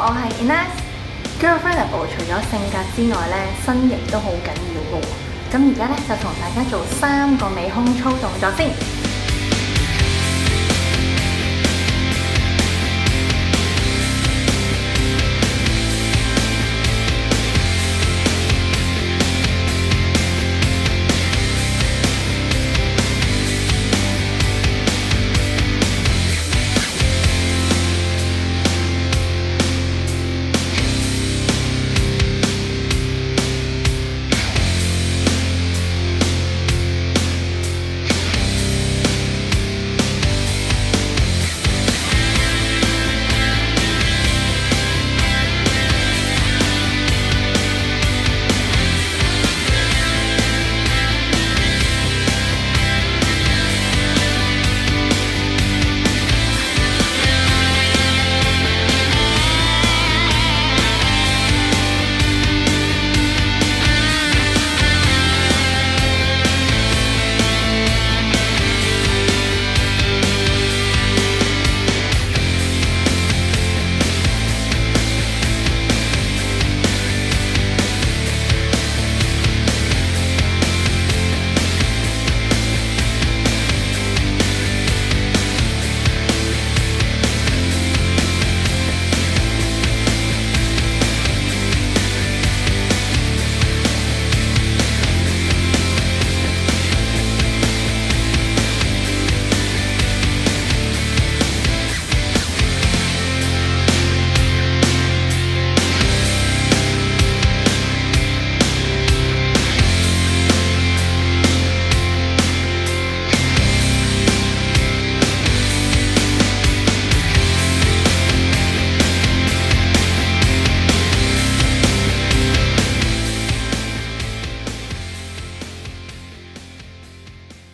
我係 Ines。Girlfriendable 除咗性格之外咧，身形都好緊要嘅喎。咁而家咧就同大家做3個尾胸操動作先。